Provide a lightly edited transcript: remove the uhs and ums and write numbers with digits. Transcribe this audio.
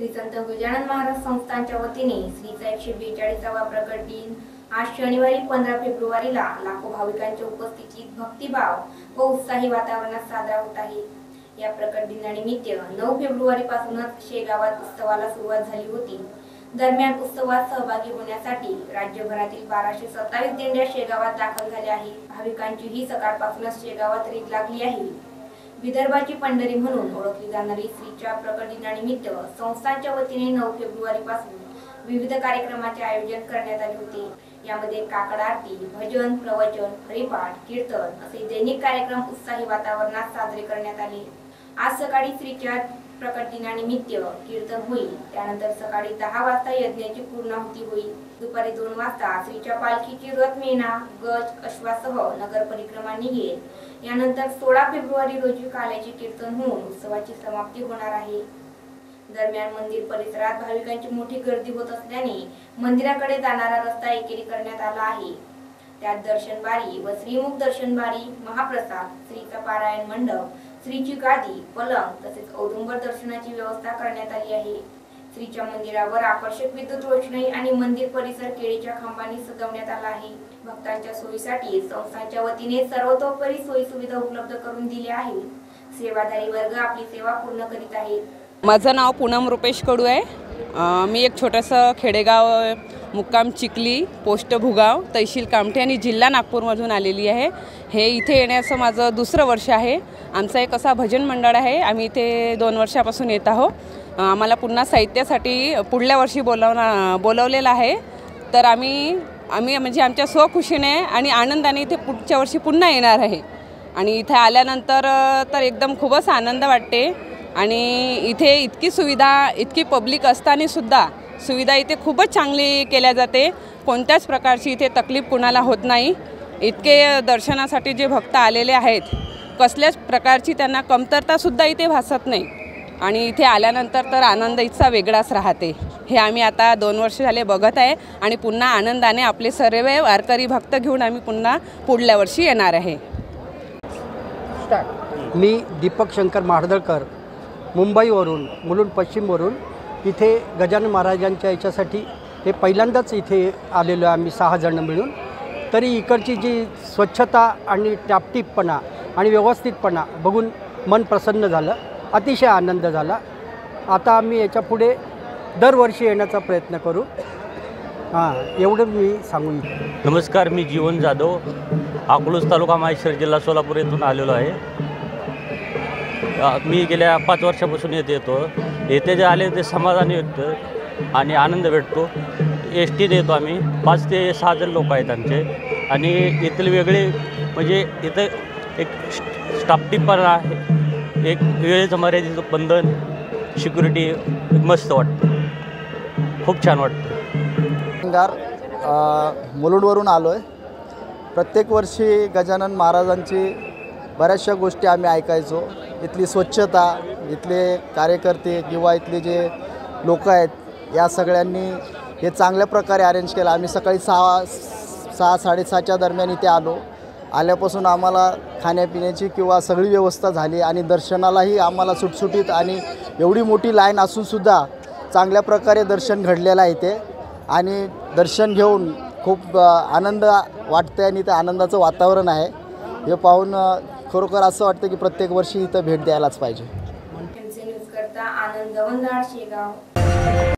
श्री संत गजानन महाराज संस्थानच्या वतीने श्रीचा 142वा प्रकट दिन आज शनिवारी 15 फेब्रुवारीला लाखो भाविकांच्या उपस्थितीत भक्तिभाव व उत्साही वातावरणात साजरा होत आहे। या प्रकट दिनानिमित्त 9 फेब्रुवारी पासूनच शेगावात उत्सवाला सुरुवात झाली होती। दरम्यान उत्सवात सहभागी होण्यासाठी राज्यभरातील 1227 दिंड्या शेगावात दाखल झाल्या आहेत। भाविकांची ही सकाळपासूनच शेगावात रीत लागली आहे। विदर्भाची पंढरी म्हणून ओळखली जाणारी श्रीच्या प्रकट दिनानिमित्त संस्थानच्या वतीने 9 फेब्रुवारी पासून विविध कार्यक्रमाचे आयोजन करण्यात आले होते। यामध्ये काकड आरती, भजन, प्रवचन, हरिपाठ, कीर्तन असे दैनिक कार्यक्रम उत्साही वातावरणात साजरे करण्यात आले। आज सकाळी श्रीच्या प्रकट दिनानिमित्त कीर्तन होईल। त्यानंतर सकाळी 10 वाजता यज्ञाची पूर्णाहुती होईल। दुपारी 2 वाजता श्रीच्या पालखीची रथमेना, गज, अश्वासह नगर परिक्रमा निघेल। यानंतर 16 फेब्रुवारी रोजी काल्याचे कीर्तन होऊन उत्सवाची समाप्ती होणार आहे। दरम्यान मंदिर परिसरात भाविकांची मोठी गर्दी होत असल्याने मंदिराकडे जाणारा रस्ता एकेरी करण्यात आला आहे। त्यात दर्शन बारी व श्रीमुख दर्शन बारी, महाप्रसाद, श्रीचा पारायण मंडप, श्रीची गादी, पलंग तसेच औदुंबर दर्शनाची व्यवस्था करण्यात आली आहे। श्रीच्या मंदिरावर आकर्षक विद्युत रोषणाई आणि मंदिर परिसर केळीच्या खांबांनी सजवण्यात आला आहे। भक्तांच्या सोयीसाठी संस्थानच्या वतीने सर्वतोपरी सोयी सुविधा उपलब्ध करून दिल्या आहेत। सेवाधारी वर्ग आपली सेवा पूर्ण करीत आहेत। माझं नाव पूनम रुपेश कडू आहे। मी एक छोटंसं खेडेगाव मुक्काम चिखली, पोस्ट भुगाव, तहसील कामठी आणि जिल्हा नागपूरमधून आलेली आहे। हे इथे येण्याचं माझं दुसरं वर्ष आहे। आमचा एक असा भजन मंडळ आहे। आम्ही इथे 2 वर्षापासून येत आहोत। आम्हाला पुन्हा साहित्यासाठी पुढल्या वर्षी बोलवलेलं आहे। तर आम्ही म्हणजे आमच्या स्वखुशीने आणि आनंदाने इथे पुढच्या वर्षी पुन्हा येणार आहे। आणि इथे आल्यानंतर तर एकदम खूपच आनंद वाटते। आणि इथे इतकी सुविधा, इतकी पब्लिक असताना सुद्धा सुविधा इथे खूपच चांगली केल्या जाते। कोणत्याच प्रकारची इथे तकलीफ कुणाला होत नाही। इतके दर्शनासाठी जे भक्त आलेले आहेत, कसल्याच प्रकारची त्यांना कमतरता सुद्धा इथे भासत नाही। आणि इथे आल्यानंतर तर आनंद इतका वेगळाच राहते। हे आम्ही आता 2 वर्ष झाले बघत आहे आणि पुन्हा आनंदाने आपले सर्व वारकरी भक्त घेऊन आम्ही पुन्हा पुढल्या वर्षी येणार आहे। मी दीपक शंकर माडदळकर, मुंबईवरून, मुलुंड पश्चिमवरून इथे गजानन महाराजांच्या याच्यासाठी हे पहिल्यांदाच इथे आलेलो आहे आम्ही 6 जण मिळून। तरी इकडची जी स्वच्छता आणि टापटीपणा आणि व्यवस्थितपणा बघून मन प्रसन्न झालं, अतिशय आनंद झाला। आता आम्ही याच्या पुढे दरवर्षी येण्याचा प्रयत्न करू। एवढं मी सांगू इच्छितो। नमस्कार, मी जीवन जाधव, अकलूज तालुका माहेश्वर जिल्हा सोलापूर येथून आलेलो आहे। मी गेल्या 5 वर्षापासून येतो। येथे जे आले ते समाधानी वाटतं आणि आनंद भेटतो। एस टीने येतो आम्ही, 5 ते 6 जण लोक आहेत आमचे। आणि इथले वेगळे म्हणजे इथं एक स्टाफटीपणा आहे, एक वेळेचं मर्यादेचं बंधन, सिक्युरिटी मस्त वाटतं, खूप छान वाटतं। मुलुंडवरून आलो आहे। प्रत्येक वर्षी गजानन महाराजांची बऱ्याचशा गोष्टी आम्ही ऐकायचो। इथली स्वच्छता, इथले कार्यकर्ते किंवा इथले जे लोक आहेत, या सगळ्यांनी हे चांगल्या प्रकारे अरेंज केलं। आम्ही सकाळी 6-6:30च्या दरम्यान इथे आलो। आल्यापासून आम्हाला खाण्यापिण्याची किंवा सगळी व्यवस्था झाली आणि दर्शनालाही आम्हाला सुटसुटीत आणि एवढी मोठी लाईन असूनसुद्धा चांगल्या प्रकारे दर्शन घडलेलं आहे इथे। आणि दर्शन घेऊन खूप आनंद वाटतं आणि इथं आनंदाचं वातावरण आहे। हे पाहून खरोखर असं वाटतं की प्रत्येक वर्षी इथं भेट द्यायलाच पाहिजे। न्यूज करता आनंद शेगाव।